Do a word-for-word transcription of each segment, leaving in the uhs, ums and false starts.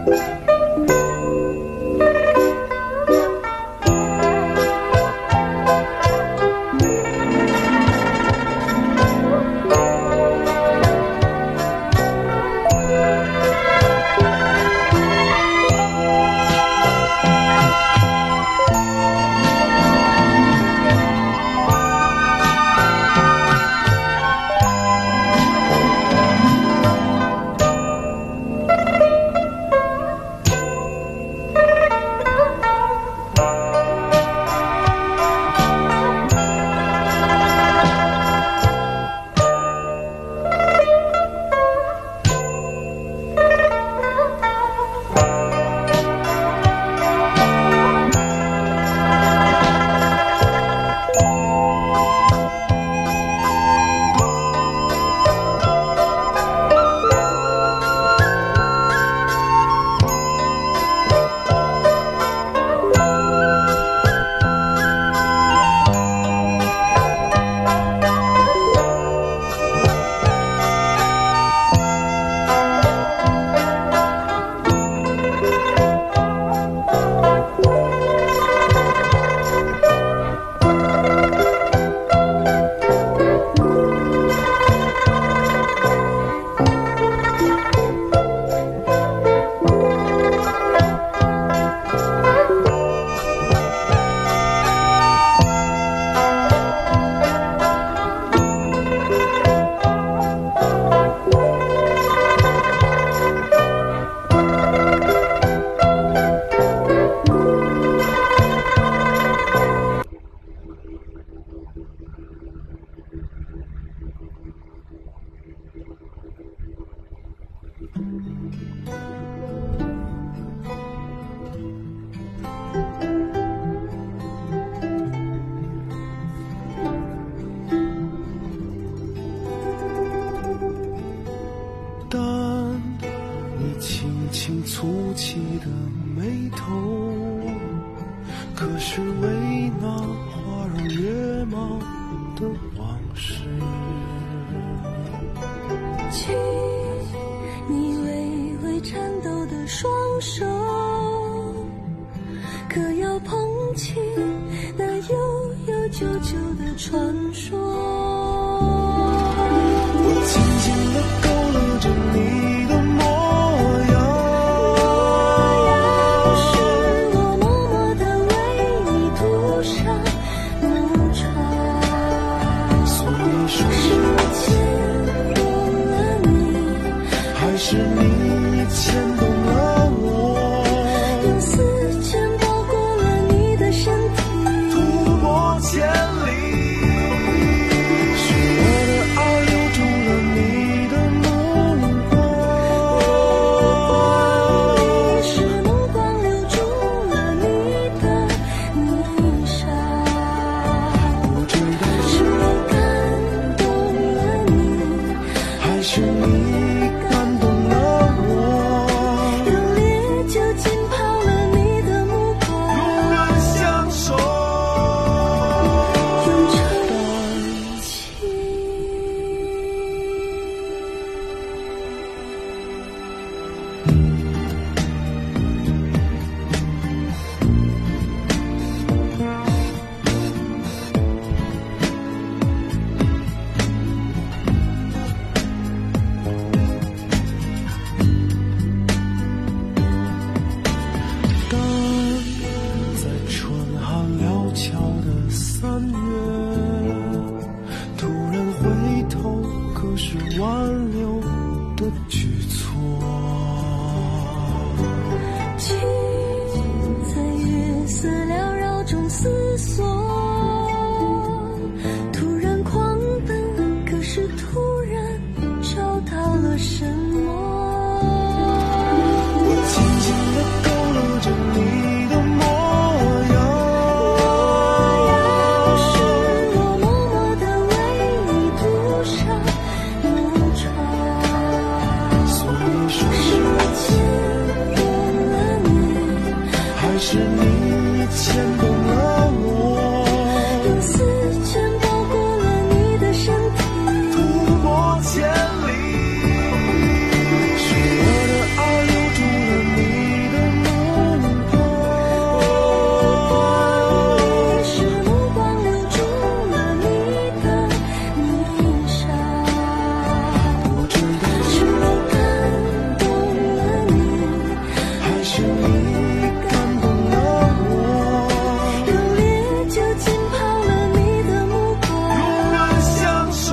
轻蹙起的眉头，可是为那花容月貌的往事。 请你微微颤抖的双手，可要捧起那悠悠久久的传说。 我紧紧地勾勒着你的模样， 是我默默地为你涂上浓妆。 所以说是我牵动了你， 还是你牵动了我， 用丝线包裹了你的身体， 突破千里。是我的爱留住了你的目光， 是目光留住了你的霓裳。 不知道是我感动了你， 还是你感动了我， 用烈酒浸泡了你的目光， 永远相守。 永成情。 当在春寒料峭的三月，突然回头，可是挽留的举措。 情在月色缭绕中思索，突然狂奔，可是突然找到了什么？ 我紧紧地勾勒着你的模样， 是我默默地为你涂上浓妆。 所以说是我牵动了你， 还是你牵动了我， 用丝线包裹了你的身体， 突破千里。是我的爱留住了你是你感动了我， 热烈就浸泡了你的目光， 永远相守。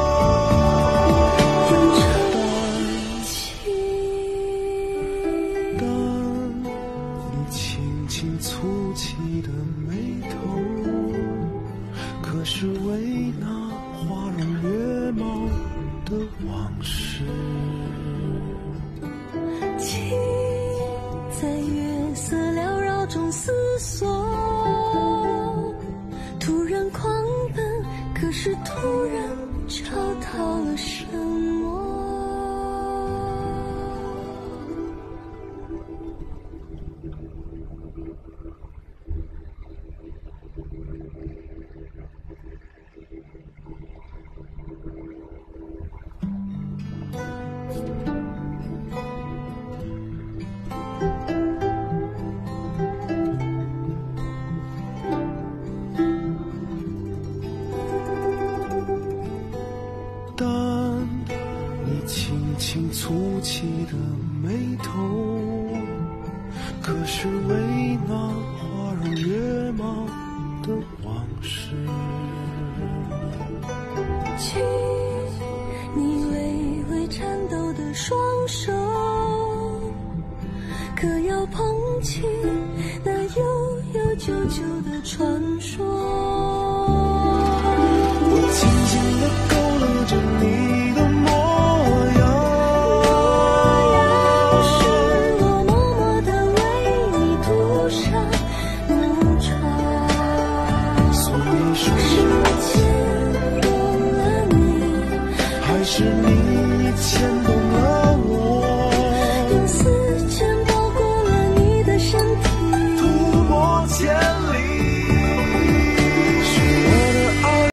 用真情。 当你轻轻蹙起的眉头，可是为那花容月貌的往事。 情在月色缭绕中思索，突然狂奔，可是突然找到了什么？ 当你轻轻蹙起的眉头，可是为那花容月貌的往事。 请你微微颤抖的双手，可要捧起那悠悠久久的传说。 我轻轻地勾勒着你